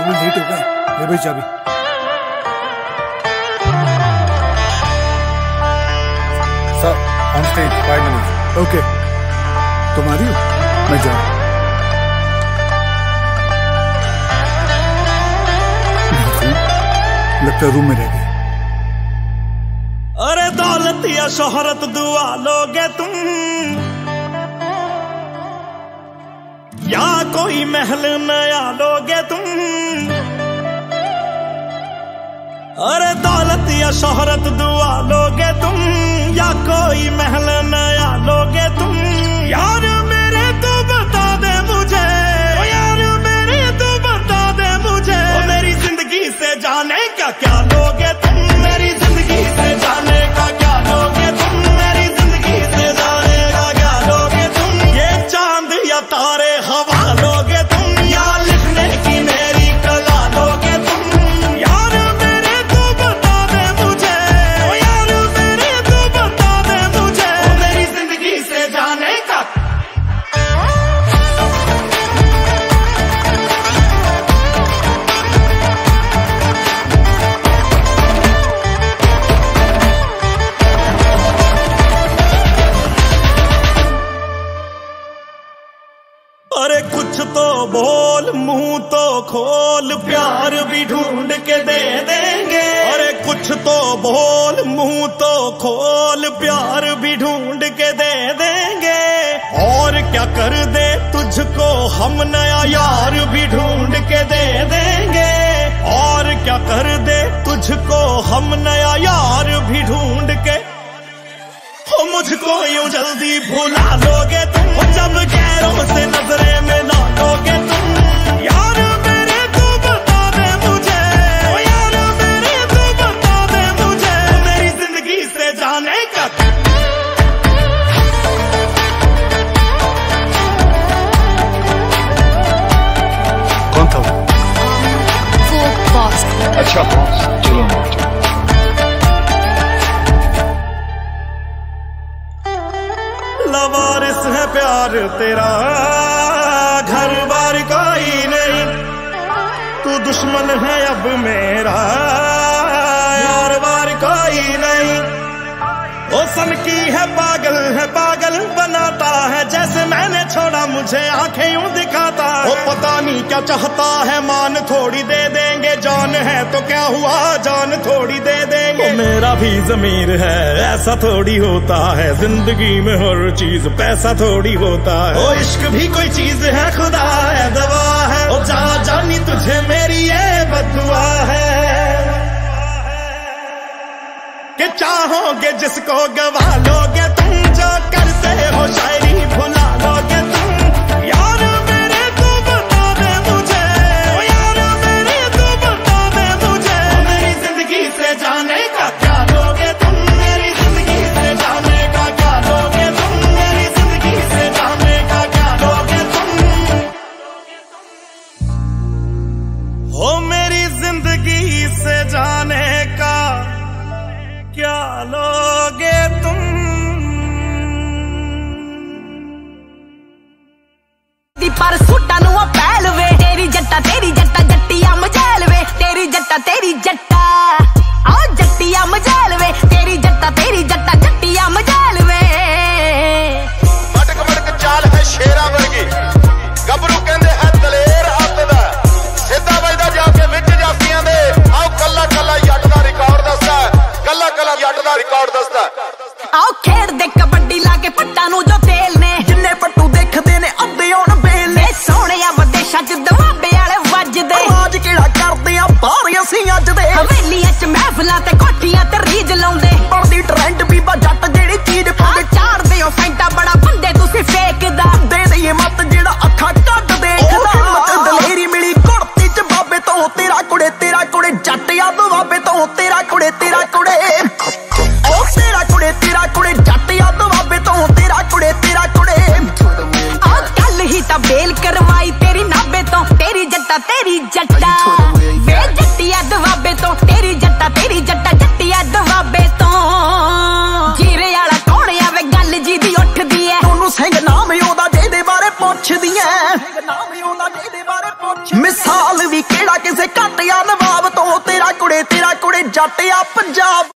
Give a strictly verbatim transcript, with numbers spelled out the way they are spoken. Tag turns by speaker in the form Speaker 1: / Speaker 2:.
Speaker 1: अभी लेट हो गए। ले भाई चाबी।
Speaker 2: Sir on stage five minutes.
Speaker 1: Okay तुम्हारी हो, मैं जा रहा हूँ। लगता है रूम में रह गई।
Speaker 3: अरे दौलत या शोहरत दुआ लोगे तुम, या कोई महल नया लोगे तुम। अरे दौलत या शोहरत दुआ लोगे तुम, या कोई महल नया लोगे तुम। यार मेरे तू बता दे मुझे, ओ यार मेरे तू बता दे मुझे, ओ मेरी जिंदगी से जाने का क्या लोगे तुम। मेरी जिंदगी से जाने का क्या लोगे तुम। मेरी जिंदगी से जाने का क्या लोगे तुम। ये चांद या तारे हवा लोगे तुम, या लिखने की मेरी कला लोगे तुम। यार मेरे तू बता दे मुझे, ओ यार मेरे तू बता दे मुझे, ओ मेरी जिंदगी से जाने का। अरे कुछ तो बोल, मुंह तो खोल, प्यार भी ढूंढ के दे देंगे। अरे कुछ तो बोल, मुंह तो खोल, प्यार भी ढूंढ के दे देंगे। और क्या कर दे तुझको हम, नया यार भी ढूंढ के दे देंगे। और क्या कर दे तुझको हम, नया यार भी ढूंढ के। हो मुझको यूं जल्दी भुला लोगे तुम, जब गैरों से नजरें मिला लोगे तुम। यार मेरे तू बता दे मुझे, ओ यार मेरे तू बता दे मुझे, मेरी जिंदगी से जाने का।
Speaker 1: कौन था वो?
Speaker 4: वो बॉस।
Speaker 2: अच्छा बॉस, चलो चलो।
Speaker 3: लवारिस है प्यार तेरा, घर बार कोई नहीं। तू दुश्मन है अब मेरा, यार बार कोई नहीं। ओ सन की है पागल है, पागल बनाता है। जैसे मैंने छोड़ा मुझे आंखें यूं दिखाता। ओ पता नहीं क्या चाहता है, मान थोड़ी दे देंगे। जान है तो क्या हुआ, जान थोड़ी दे देंगे। ओ मेरा भी ज़मीर है, ऐसा थोड़ी होता है। जिंदगी में हर चीज पैसा थोड़ी होता है। ओ इश्क भी कोई चीज है, खुदा है दवा है। ओ जा जानी तुझे मेरी ये बदुआ है, कि चाहोगे जिसको गवा लोगे तुम। जो करते हो शायरी भुला लोगे तुम। यार मेरे तू बता दे मुझे, ओ यार मेरे तू बता दे मुझे, मेरी जिंदगी से जाने का क्या लोगे तुम। मेरी जिंदगी से जाने का क्या लोगे तुम। मेरी जिंदगी से जाने का क्या लोगे तुम। हो मेरी जिंदगी से जाने का क्या लोगे तुम।
Speaker 4: पर सूटा नु पैल वे, तेरी जट्टा तेरी जट्टा जट्टिया मजाल वे। तेरी जट्टा तेरी जट्टा आओ जट्टिया मजाल वे। तेरी जट्टा तेरी जट्टा जट्टिया मजाल वे।
Speaker 5: मटक मटक चाल है शेरा वर्गी, गबरू कहंदे है दलेर हੱਥ ਦਾ। ਸਿੱਧਾ ਵੱਜਦਾ ਜਾ ਕੇ ਵਿੱਚ ਜਾਫੀਆਂ ਦੇ। ਆਓ ਕੱਲਾ ਕੱਲਾ ਜੱਟ ਦਾ ਰਿਕਾਰਡ ਦੱਸਦਾ, ਕੱਲਾ ਕੱਲਾ ਜੱਟ ਦਾ ਰਿਕਾਰਡ ਦੱਸਦਾ।
Speaker 4: आओ खेड़ दे कबड्डी लाके पट्टा नु जो तेल ने। जिन्ने पट्टू देखदे ने अद्धे होण बेल ने। सोहणिया विदेशां च दवाबे वाले वजदे। आज किहड़ा करदे आ बाहर असीं अज दे। हवेलियां च महफिलां ते कोठियां ते रीज लाउंदे। बनदी ट्रेंड भी बा जट जेड़ी चीज पाउंदे। चाड़दे हो फैंटा बड़ा बंदे तुसीं फेकदा। दे दईए मत जेड़ा अखां कढ देखदा। हिम्मत दलेरी मिली कुड़ती च बाबे तो। तेरा कुड़े तेरा कुड़े जट आ दवाबे तो। तेरा कुड़े तेरा कुड़े ओ तेरा कुड़े तेरा कुड़े जट आ दवाबे तो। तेरा कुड़े ਜੱਟ ਆ ਪੰਜਾਬ।